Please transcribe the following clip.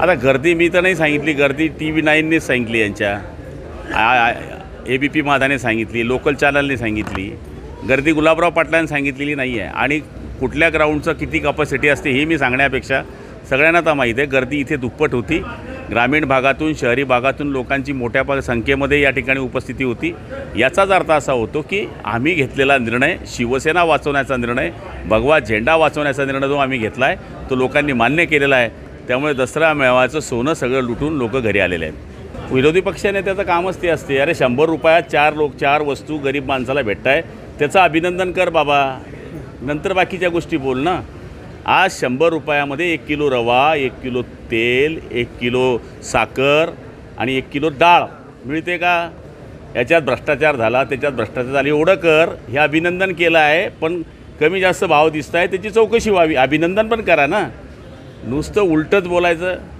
आता गर्दी मी तर नाही सांगितली, गर्दी TV9नेच सांगितली, यांच्या ABP माझाने सांगितली, लोकल चॅनलने सांगितली, गर्दी गुलाबराव पाटलांनी सांगितलेली नाही आहे. आणि कुठल्या ग्राउंडचं किती कपॅसिटी असते हे मी सांगण्यापेक्षा सगळ्यांना तर माहीत आहे, गर्दी इथे दुप्पट होती. ग्रामीण भागातून शहरी भागातून लोकांची मोठ्या संख्येमध्ये या ठिकाणी उपस्थिती होती. याचाच अर्थ असा होतो की आम्ही घेतलेला निर्णय, शिवसेना वाचवण्याचा निर्णय, भगवा झेंडा वाचवण्याचा निर्णय जो आम्ही घेतला आहे तो लोकांनी मान्य केलेला आहे. त्यामुळे दसरा मेळाव्याचं सोनं सगळं लुटून लोक घरी आलेले आहेत. विरोधी पक्षाने त्याचं कामच ते असते, अरे 100 रुपयात 4 वस्तू गरीब माणसाला भेटत आहे, त्याचं अभिनंदन कर बाबा, नंतर बाकीच्या गोष्टी बोल ना. आज 100 रुपयामध्ये 1 किलो रवा, 1 किलो तेल, 1 किलो साखर आणि 1 किलो डाळ मिळते का? याच्यात भ्रष्टाचार झाला, त्याच्यात भ्रष्टाचार झाला, एवढं कर, हे अभिनंदन केलं आहे. पण कमी जास्त भाव दिसत आहे, त्याची चौकशी व्हावी, अभिनंदन पण करा ना. नुसतं उलटंच बोलायचं